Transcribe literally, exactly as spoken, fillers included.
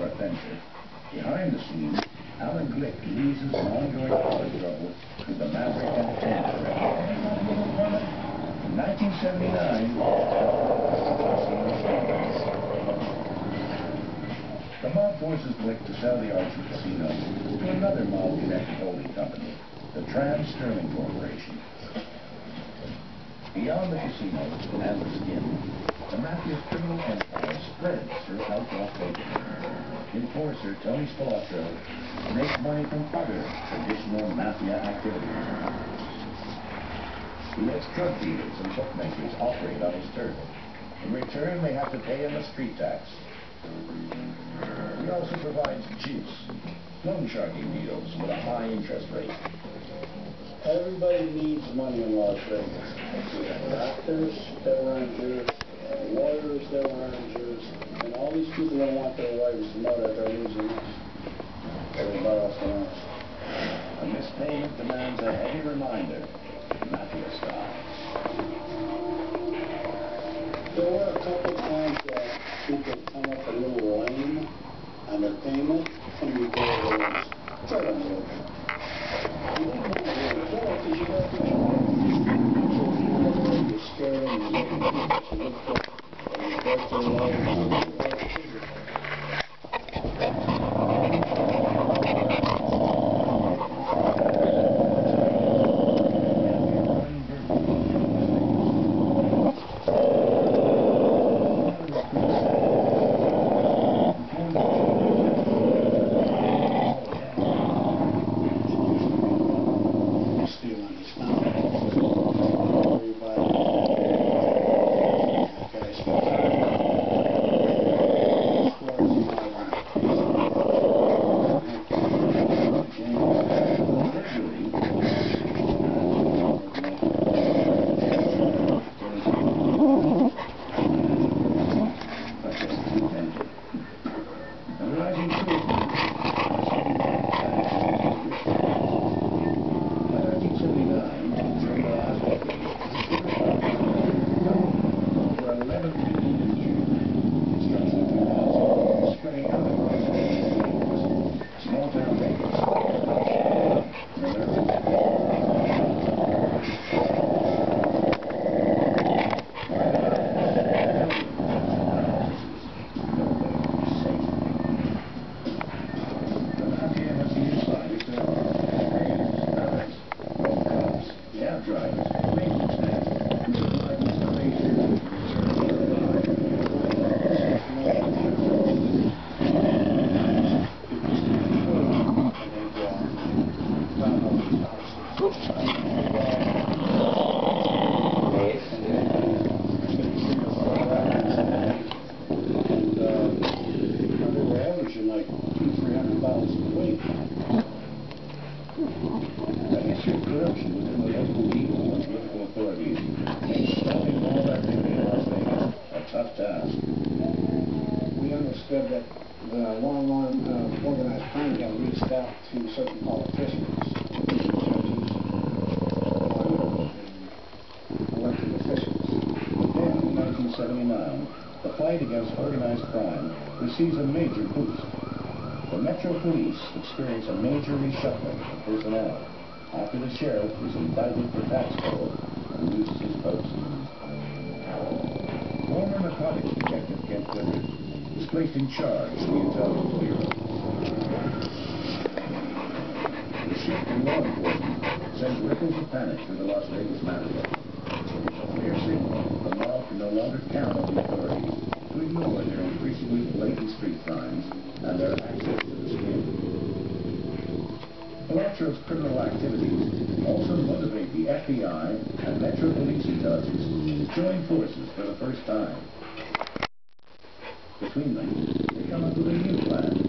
North Venture. Behind the scenes, Alan Glick leads his ongoing power struggle with the Maverick Entertainment record. In nineteen seventy-nine, the mob forces Glick to sell the Archer Casino to another mob-connected holding company, the Trans-Sterling Corporation. Beyond the casino and the skin, the mafia's criminal empire spreads throughout Las Vegas. Enforcer Tony Spilotro makes money from other traditional mafia activities. He lets drug dealers and bookmakers operate on his turf. In return, they have to pay him a street tax. He also provides juice, loan sharking deals with a high interest rate. Everybody needs money in Las Vegas. We have doctors that are injured, lawyers that are injured, and all these people that want their lives to know that they're losing this. Everybody else wants. A mispayment demands a heavy reminder, mafia style. There were a couple times that people come up a little lame on their payment, and you go, tell them a little bit. You don't want to go because you got to you're scared and you're making people look for and you break their legs. Corruption within the local legal and political authorities makes stopping all activity in Las Vegas a tough task. We understood that the long run of organized crime had reached out to certain politicians, judges, lawyers, and elected officials. Then, in nineteen seventy-nine, the fight against organized crime receives a major boost. The Metro Police experience a major reshuffling of personnel after the sheriff is indicted for tax fraud and loses his post. Former narcotics detective Kent Clifford is placed in charge of the Intelligence Bureau. The shift in law enforcement sends ripples of panic through the Las Vegas mafia. A clear signal the mob can no longer count on the authorities to ignore their increasingly blatant street crimes and their access to the skin. Pilatro's criminal activities also motivate the F B I and Metro Police intelligence to join forces for the first time. Between them, they come up with a new plan